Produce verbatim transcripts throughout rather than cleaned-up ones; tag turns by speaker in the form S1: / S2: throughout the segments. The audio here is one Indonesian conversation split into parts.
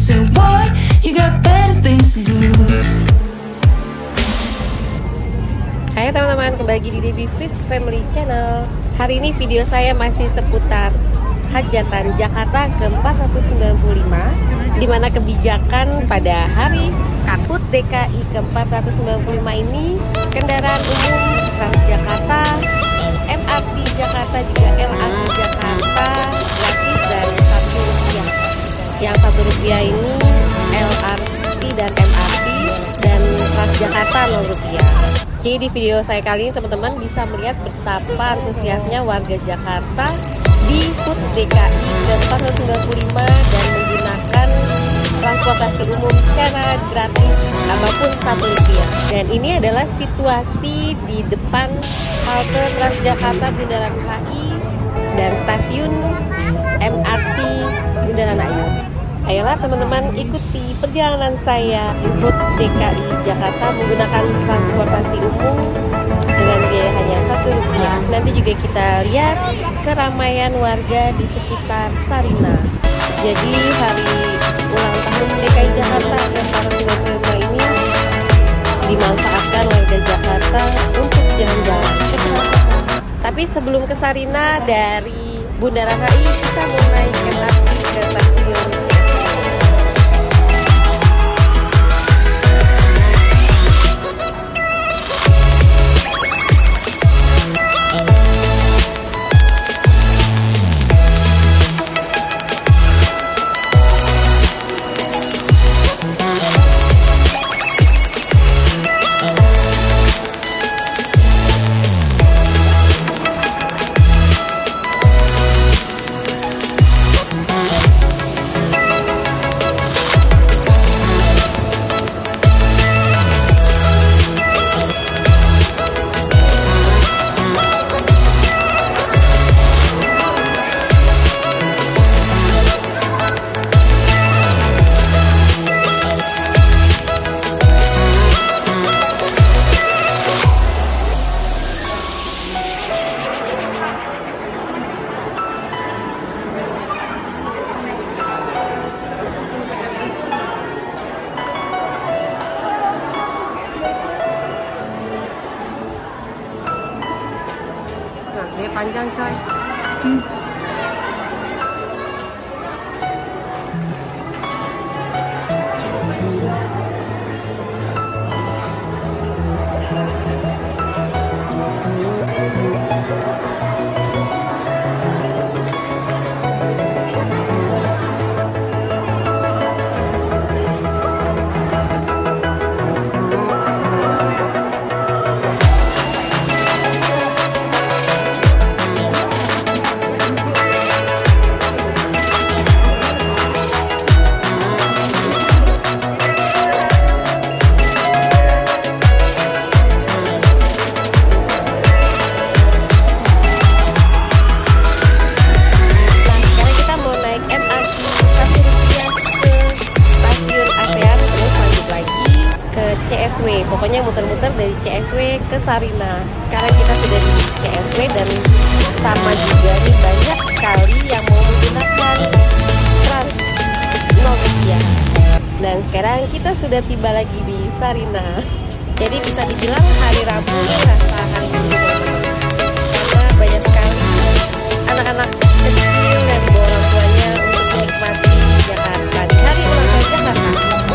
S1: said, boy, you got better things to lose.
S2: Hai teman-teman, kembali lagi di Debbie Fritz Family Channel. Hari ini video saya masih seputar hajatan Jakarta ke empat ratus sembilan puluh lima, di mana kebijakan pada hari H U T D K I ke empat ratus sembilan puluh lima ini, kendaraan umum Transjakarta, M R T Jakarta, juga L R T Jakarta gratis dan satu rupiah. Yang satu rupiah ini L R T dan M R T, dan Transjakarta nol rupiah. Jadi di video saya kali ini teman-teman bisa melihat betapa antusiasnya warga Jakarta di H U T D K I ke empat ratus sembilan puluh lima dan menggunakan transportasi umum secara gratis apapun satu rupiah. Dan ini adalah situasi di depan halte Transjakarta Bundaran H I dan stasiun M R T Bundaran H I. Ayolah teman-teman, ikuti perjalanan saya di H U T D K I Jakarta menggunakan transportasi umum dengan biaya hanya satu rupiah. Nanti juga kita lihat keramaian warga di sekitar Sarinah. Jadi hari ulang tahun D K I Jakarta ke empat ratus sembilan puluh lima ini dimanfaatkan warga Jakarta untuk jalan-jalan ke Jakarta. Tapi sebelum ke Sarinah, dari Bundaran H I kita mau naik M R T ke stasiun. Dia panjang coy. Hmm. Pokoknya muter-muter dari C S W ke Sarinah. Sekarang kita sudah di C S W dan sama juga nih, banyak sekali yang mau menggunakan Trans nol rupiah. Dan sekarang kita sudah tiba lagi di Sarinah. Jadi bisa dibilang hari Rabu ini rasa hari Minggu, karena banyak sekali anak-anak kecil yang dibawa orang tuanya untuk menikmati Jakarta di hari ulang tahun Jakarta.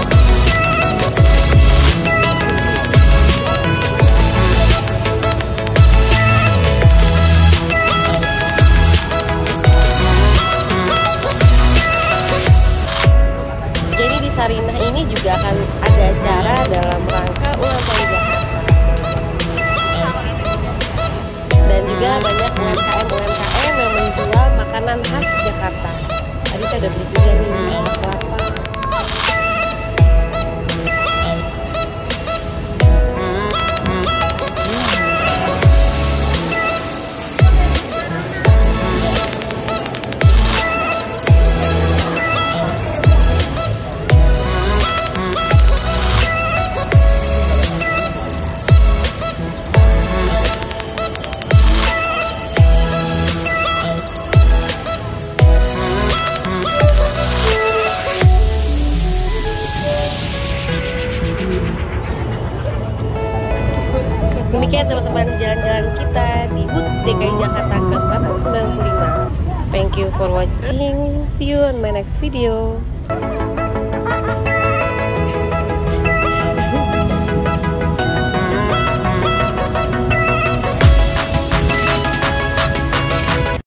S2: Sarinah ini juga akan ada acara dalam rangka ulang tahun Jakarta, dan juga banyak U M K M U M K M yang menjual makanan khas Jakarta. Tadi saya udah beli juga nih kelapa. Demikian teman-teman jalan-jalan kita di H U T D K I Jakarta ke empat ratus sembilan puluh lima. Thank you for watching. See you on my next video.